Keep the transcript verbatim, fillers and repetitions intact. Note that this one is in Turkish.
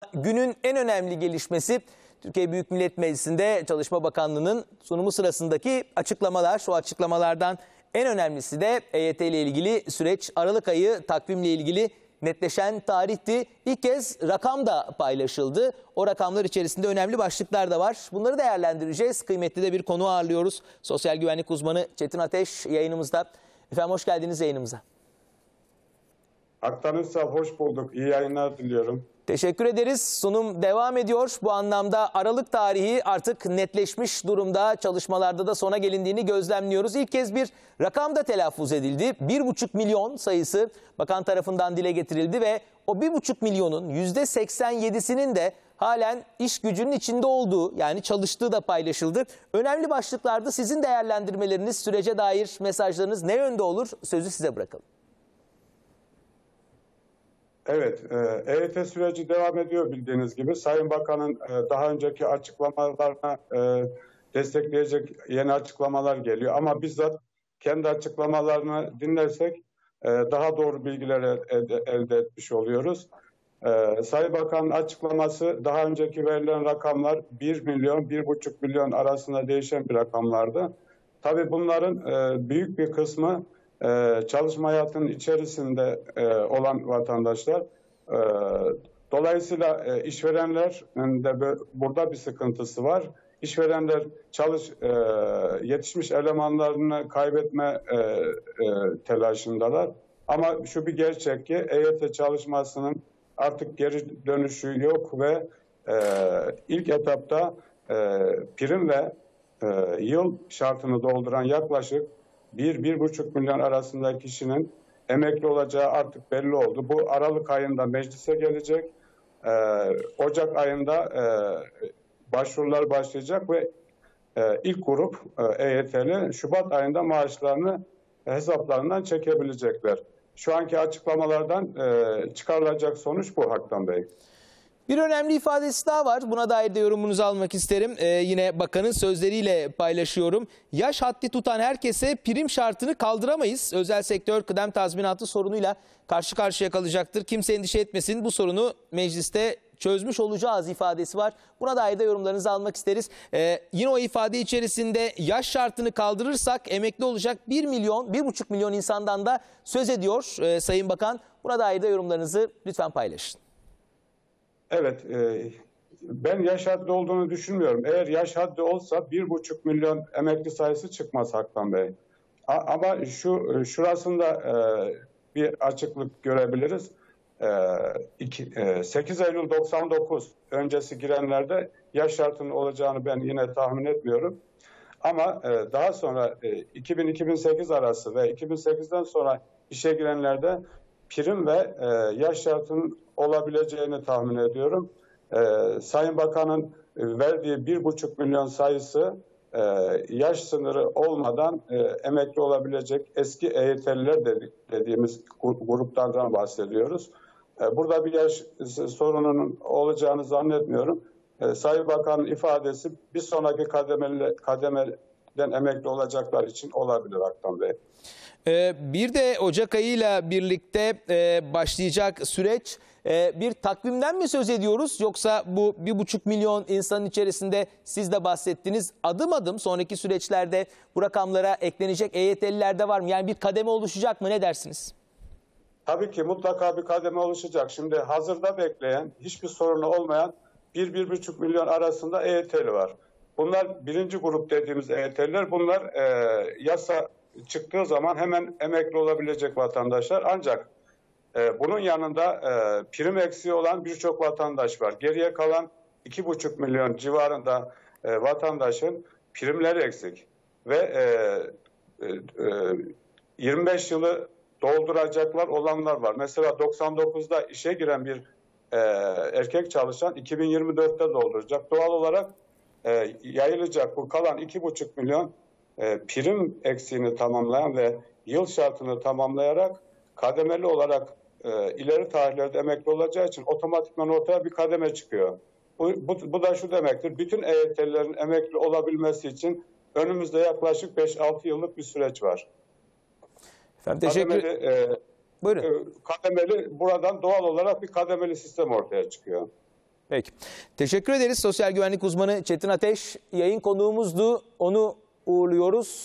günün en önemli gelişmesi Türkiye Büyük Millet Meclisi'nde Çalışma Bakanlığı'nın sunumu sırasındaki açıklamalar. O açıklamalardan en önemlisi de E Y T ile ilgili süreç, Aralık ayı takvimle ilgili netleşen tarihti. İlk kez rakam da paylaşıldı. O rakamlar içerisinde önemli başlıklar da var. Bunları değerlendireceğiz. Kıymetli de bir konu ağırlıyoruz. Sosyal güvenlik uzmanı Çetin Ateş yayınımızda. Efendim hoş geldiniz yayınımıza. Aktanırsa hoş bulduk. İyi yayınlar diliyorum. Teşekkür ederiz. Sunum devam ediyor. Bu anlamda Aralık tarihi artık netleşmiş durumda. Çalışmalarda da sona gelindiğini gözlemliyoruz. İlk kez bir rakam da telaffuz edildi. Bir buçuk milyon sayısı bakan tarafından dile getirildi ve o bir buçuk milyonun yüzde seksen yedisinin de halen iş gücünün içinde olduğu, yani çalıştığı da paylaşıldı. Önemli başlıklarda sizin değerlendirmeleriniz, sürece dair mesajlarınız ne yönde olur? Sözü size bırakalım. Evet, E Y T süreci devam ediyor bildiğiniz gibi. Sayın Bakan'ın daha önceki açıklamalarına destekleyecek yeni açıklamalar geliyor. Ama bizzat kendi açıklamalarını dinlersek daha doğru bilgiler elde etmiş oluyoruz. Sayın Bakan'ın açıklaması daha önceki verilen rakamlar bir milyon, bir buçuk milyon arasında değişen bir rakamlardı. Tabii bunların büyük bir kısmı çalışma hayatının içerisinde olan vatandaşlar. Dolayısıyla işverenler de burada bir sıkıntısı var. İşverenler çalış yetişmiş elemanlarını kaybetme telaşındalar. Ama şu bir gerçek ki E Y T çalışmasının artık geri dönüşü yok ve ilk etapta prim ve yıl şartını dolduran yaklaşık bir bir buçuk milyon arasındaki kişinin emekli olacağı artık belli oldu. Bu Aralık ayında meclise gelecek. Ee, Ocak ayında e, başvurular başlayacak ve e, ilk grup e, E Y T'li Şubat ayında maaşlarını e, hesaplarından çekebilecekler. Şu anki açıklamalardan e, çıkarılacak sonuç bu Haktan Bey. Bir önemli ifadesi daha var. Buna dair de yorumunuzu almak isterim. Ee, yine bakanın sözleriyle paylaşıyorum. Yaş haddi tutan herkese prim şartını kaldıramayız. Özel sektör kıdem tazminatı sorunuyla karşı karşıya kalacaktır. Kimse endişe etmesin. Bu sorunu mecliste çözmüş olacağız ifadesi var. Buna dair de yorumlarınızı almak isteriz. Ee, yine o ifade içerisinde yaş şartını kaldırırsak emekli olacak bir milyon, bir buçuk milyon insandan da söz ediyor e, Sayın Bakan. Buna dair de yorumlarınızı lütfen paylaşın. Evet, e, ben yaş haddi olduğunu düşünmüyorum. Eğer yaş haddi olsa bir buçuk milyon emekli sayısı çıkmaz Haktan Bey. A, ama şu şurasında e, bir açıklık görebiliriz. E, iki, e, sekiz Eylül doksan dokuz öncesi girenlerde yaş şartının olacağını ben yine tahmin etmiyorum. Ama e, daha sonra e, iki bin iki bin sekiz arası ve iki bin sekizden sonra işe girenlerde prim ve e, yaş şartının olabileceğini tahmin ediyorum. E, Sayın Bakan'ın e, verdiği bir buçuk milyon sayısı e, yaş sınırı olmadan e, emekli olabilecek eski E Y T'liler dedi, dediğimiz gruplardan bahsediyoruz. E, burada bir yaş sorununun olacağını zannetmiyorum. E, Sayın Bakan'ın ifadesi bir sonraki kademeli, kademeden emekli olacaklar için olabilir Haktan Bey. Bir de Ocak ayıyla birlikte başlayacak süreç, bir takvimden mi söz ediyoruz? Yoksa bu bir buçuk milyon insanın içerisinde siz de bahsettiniz, adım adım sonraki süreçlerde bu rakamlara eklenecek E Y T'liler de var mı? Yani bir kademe oluşacak mı? Ne dersiniz? Tabii ki mutlaka bir kademe oluşacak. Şimdi hazırda bekleyen, hiçbir sorunu olmayan bir bir buçuk milyon arasında E Y T'li var. Bunlar birinci grup dediğimiz E Y T'liler. Bunlar e, yasa çıktığı zaman hemen emekli olabilecek vatandaşlar. Ancak e, bunun yanında e, prim eksiği olan birçok vatandaş var. Geriye kalan iki buçuk milyon civarında e, vatandaşın primleri eksik. Ve e, e, yirmi beş yılı dolduracaklar olanlar var. Mesela doksan dokuzda işe giren bir e, erkek çalışan iki bin yirmi dörtte dolduracak. Doğal olarak e, yayılacak bu kalan iki buçuk milyon E, prim eksiğini tamamlayan ve yıl şartını tamamlayarak kademeli olarak e, ileri tarihlerde emekli olacağı için otomatikman ortaya bir kademe çıkıyor. Bu, bu, bu da şu demektir: bütün E Y T'lilerin emekli olabilmesi için önümüzde yaklaşık beş altı yıllık bir süreç var. Efendim, teşekkür kademeli, e, Buyurun. E, kademeli, buradan doğal olarak bir kademeli sistem ortaya çıkıyor. Peki. Teşekkür ederiz. Sosyal güvenlik uzmanı Çetin Ateş yayın konuğumuzdu. Onu uğurluyoruz.